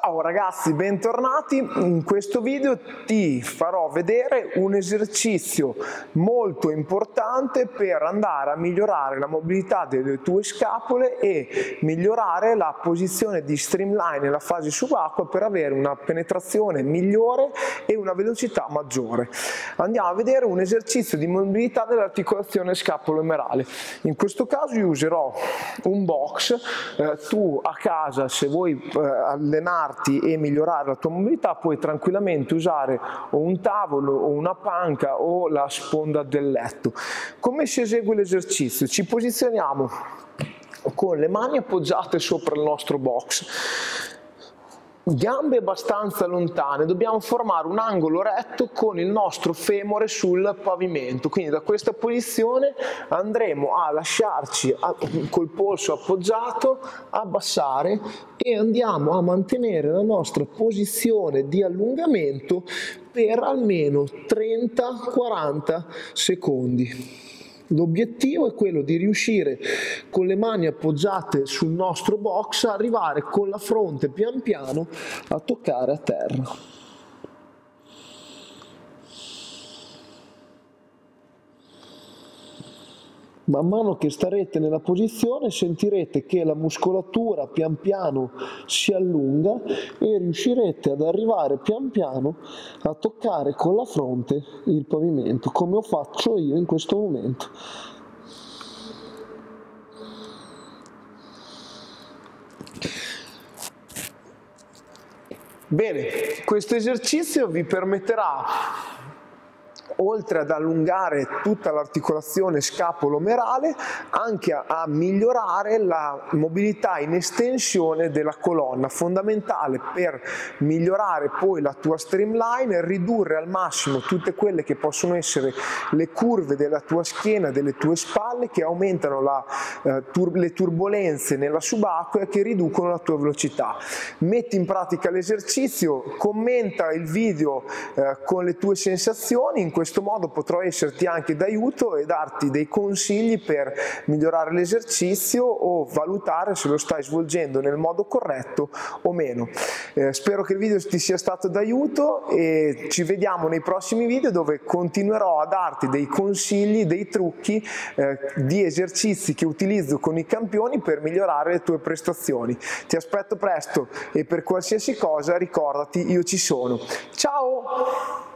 Ciao ragazzi, bentornati. In questo video ti farò vedere un esercizio molto importante per andare a migliorare la mobilità delle tue scapole e migliorare la posizione di streamline nella fase subacquea per avere una penetrazione migliore e una velocità maggiore. Andiamo a vedere un esercizio di mobilità dell'articolazione scapolo-emerale. In questo caso io userò un box. Tu a casa, se vuoi allenarti e migliorare la tua mobilità, puoi tranquillamente usare o un tavolo o una panca o la sponda del letto. Come si esegue l'esercizio? Ci posizioniamo con le mani appoggiate sopra il nostro box, gambe abbastanza lontane, dobbiamo formare un angolo retto con il nostro femore sul pavimento, quindi da questa posizione andremo a lasciarci col polso appoggiato, abbassare e andiamo a mantenere la nostra posizione di allungamento per almeno 30-40 secondi. L'obiettivo è quello di riuscire con le mani appoggiate sul nostro box a arrivare con la fronte pian piano a toccare a terra. Man mano che starete nella posizione sentirete che la muscolatura pian piano si allunga e riuscirete ad arrivare pian piano a toccare con la fronte il pavimento, come lo faccio io in questo momento. Bene, questo esercizio vi permetterà, oltre ad allungare tutta l'articolazione scapolo-omerale, anche a migliorare la mobilità in estensione della colonna, fondamentale per migliorare poi la tua streamline e ridurre al massimo tutte quelle che possono essere le curve della tua schiena, delle tue spalle, che aumentano le turbolenze nella subacquea, che riducono la tua velocità. Metti in pratica l'esercizio, commenta il video con le tue sensazioni. In questo modo potrò esserti anche d'aiuto e darti dei consigli per migliorare l'esercizio o valutare se lo stai svolgendo nel modo corretto o meno. Spero che il video ti sia stato d'aiuto e ci vediamo nei prossimi video, dove continuerò a darti dei consigli, dei trucchi di esercizi che utilizzo con i campioni per migliorare le tue prestazioni. Ti aspetto presto e per qualsiasi cosa ricordati, io ci sono. Ciao!